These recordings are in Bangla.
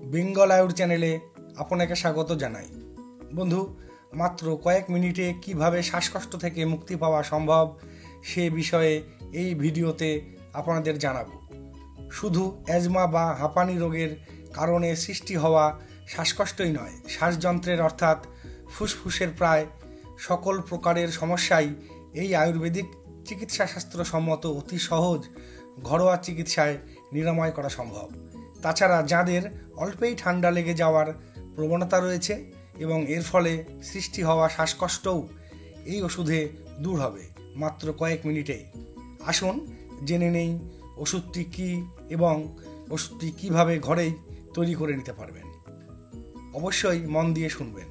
বেঙ্গল আয়ুর চ্যানেলে আপনাকে স্বাগত জানাই। বন্ধু, মাত্র কয়েক মিনিটে কিভাবে শ্বাসকষ্ট থেকে মুক্তি পাওয়া সম্ভব সে বিষয়ে এই ভিডিওতে আপনাদের জানাবো। শুধু অ্যাজমা বা হাঁপানি রোগের কারণে সৃষ্টি হওয়া শ্বাসকষ্টই নয়, শ্বাসযন্ত্রের অর্থাৎ ফুসফুসের প্রায় সকল প্রকারের সমস্যাই এই আয়ুর্বেদিক চিকিৎসাশাস্ত্র সম্মত অতি সহজ ঘরোয়া চিকিৎসায় নিরাময় করা সম্ভব। তাছাড়া যাদের অল্পেই ঠান্ডা লেগে যাওয়ার প্রবণতা রয়েছে এবং এর ফলে সৃষ্টি হওয়া শ্বাসকষ্টও এই ওষুধে দূর হবে মাত্র কয়েক মিনিটেই। আসুন জেনে নেই ওষুধটি কী এবং ওষুধটি কীভাবে ঘরেই তৈরি করে নিতে পারবেন। অবশ্যই মন দিয়ে শুনবেন।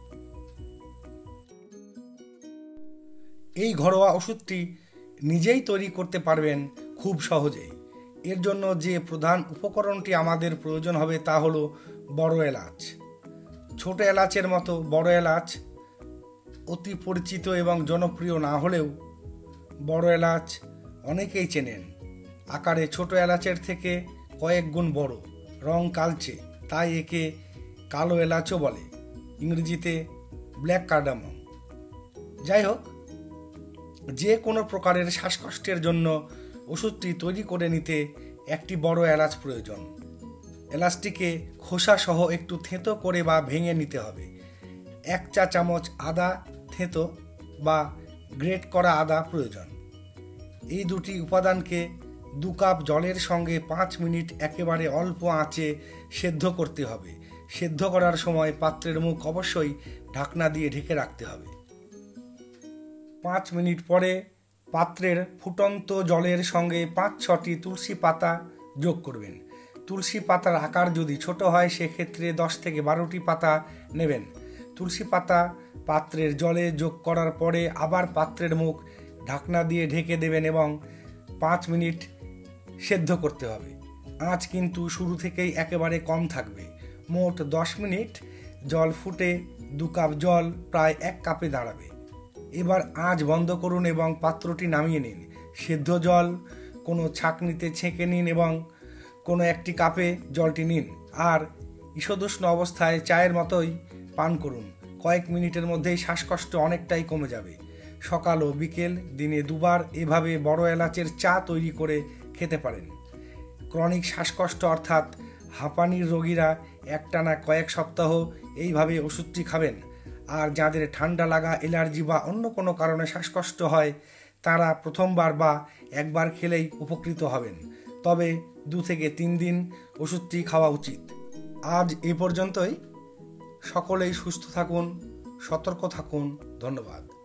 এই ঘরোয়া ওষুধটি নিজেই তৈরি করতে পারবেন খুব সহজেই। এর জন্য যে প্রধান উপকরণটি আমাদের প্রয়োজন হবে তা হলো বড় এলাচ। ছোট এলাচের মতো বড় এলাচ অতি পরিচিত এবং জনপ্রিয় না হলেও বড় এলাচ অনেকেই চেনেন। আকারে ছোট এলাচের থেকে কয়েক গুণ বড়, রং কালচে, তাই একে কালো এলাচও বলে, ইংরেজিতে ব্ল্যাক কার্ডামম। যাই হোক, যে কোনো প্রকারের শ্বাসকষ্টের জন্য ওষুধটি তৈরি করে নিতে একটি বড় এলাচ প্রয়োজন। এলাচটিকে খোসা সহ একটু থেঁতো করে বা ভেঙে নিতে হবে। 1 চা চামচ আদা থেঁতো বা গ্রেট করা আদা প্রয়োজন। এই দুটি উপাদানকে 2 কাপ জলের সঙ্গে 5 মিনিট একেবারে অল্প আঁচে সেদ্ধ করতে হবে। সেদ্ধ করার সময় পাত্রের মুখ অবশ্যই ঢাকনা দিয়ে ঢেকে রাখতে হবে। 5 মিনিট পরে পাত্রের ফুটন্ত জলের সঙ্গে 5-6টি তুলসী পাতা যোগ করবেন। তুলসী পাতার আকার যদি ছোট হয় সেক্ষেত্রে 10 থেকে 12টি পাতা নেবেন। তুলসী পাতা পাত্রের জলে যোগ করার পরে আবার পাত্রের মুখ ঢাকনা দিয়ে ঢেকে দেবেন এবং 5 মিনিট সেদ্ধ করতে হবে। আঁচ কিন্তু শুরু থেকেই একেবারে কম থাকবে। মোট 10 মিনিট জল ফুটে 2 কাপ জল প্রায় 1 কাপে দাঁড়াবে। এবার আঁচ বন্ধ করুন এবং পাত্রটি নামিয়ে নিন। সেদ্ধ জল কোনো ছাঁকনিতে ছেঁকে নিন এবং কোনো একটি কাপে জলটি নিন আর ঈষদুষ্ণ অবস্থায় চায়ের মতোই পান করুন। কয়েক মিনিটের মধ্যেই শ্বাসকষ্ট অনেকটাই কমে যাবে। সকাল ও বিকেল দিনে 2 বার এভাবে বড় এলাচের চা তৈরি করে খেতে পারেন। ক্রনিক শ্বাসকষ্ট অর্থাৎ হাঁপানির রোগীরা একটানা কয়েক সপ্তাহ এইভাবে ওষুধটি খাবেন। আর যাদের ঠান্ডা লাগা, অ্যালার্জি বা অন্য কোনো কারণে শ্বাসকষ্ট হয় তারা প্রথমবার বা একবার খেলেই উপকৃত হবেন। তবে 2 থেকে 3 দিন ওষুধটি খাওয়া উচিত। আজ এ পর্যন্তই। সকলেই সুস্থ থাকুন, সতর্ক থাকুন। ধন্যবাদ।